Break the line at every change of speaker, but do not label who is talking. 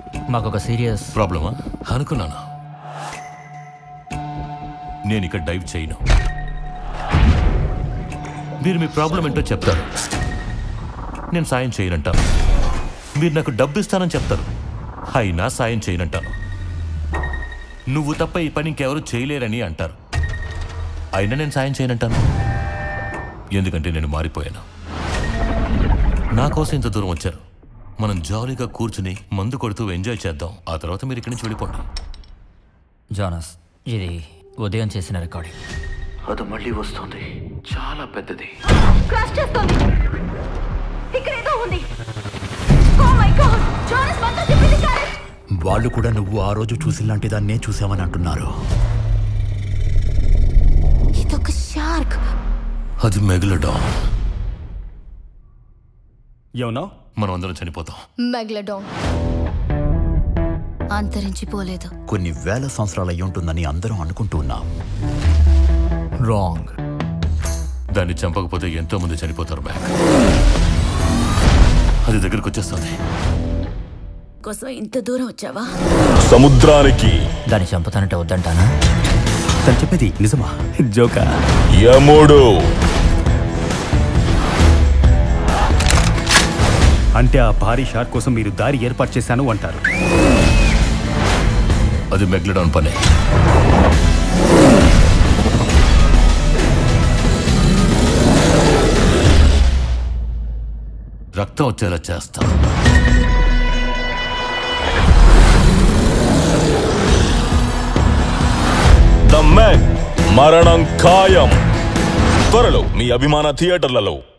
మాకు ఒక సీరియస్
ప్రాబ్లమా అనుకున్నాను. నేను ఇక్కడ డైవ్ చేయను. మీరు మీ ప్రాబ్లం ఏంటో చెప్తారు, నేను సాయం చేయనంటాను. మీరు నాకు డబ్బు ఇస్తానని చెప్తారు, అయినా సాయం చేయనంటాను. నువ్వు తప్ప ఈ పని ఇంకెవరు చేయలేరని అంటారు, అయినా నేను సాయం చేయనంటాను. ఎందుకంటే నేను మారిపోయాను. నా కోసం ఇంత దూరం వచ్చారు. మనం జాలీగా కూర్చుని మందు కొడుతూ ఎంజాయ్ చేద్దాం. ఆ తర్వాత మీరు ఇక్కడి నుంచి వెళ్ళిపోండి.
జోనస్, ఇది ఉదయం చేసిన రికార్డింగ్.
అది మళ్ళీ వస్తుంది, చాలా పెద్దది.
వాళ్ళు కూడా నువ్వు ఆ రోజు చూసిలాంటి దాన్నే చూసామని అంటున్నారు.
ఇదొక షార్క్.
అది మెగలడాన్.
యోనో,
మనం అందరం చనిపోతాం.
మెగలడాన్ అంతరించిపోలేదు.
కొన్ని వేల సంవత్సరాలు అయి ఉంటుందని అందరం అనుకుంటూ ఉన్నాం.
రాంగ్.
దాన్ని చంపకపోతే ఎంతో మంది చనిపోతారు. మ్యాక్, అది దగ్గరకు వచ్చేస్తుంది.
కోసం ఇంత దూరం వచ్చావా?
సముద్రానికి.
దాన్ని చంపుతానంటే వద్దంటానా?
తను చెప్పేది నిజమా జోకా?
యముడు
అంటే ఆ భారీ షాట్ కోసం మీరు దారి ఏర్పాటు చేశాను అంటారు.
అది మెగలడాన్ పనే. రక్తం వచ్చేలా చేస్తా.
ద మ్యాక్ మరణం ఖాయం. త్వరలో మీ అభిమాన థియేటర్లలో.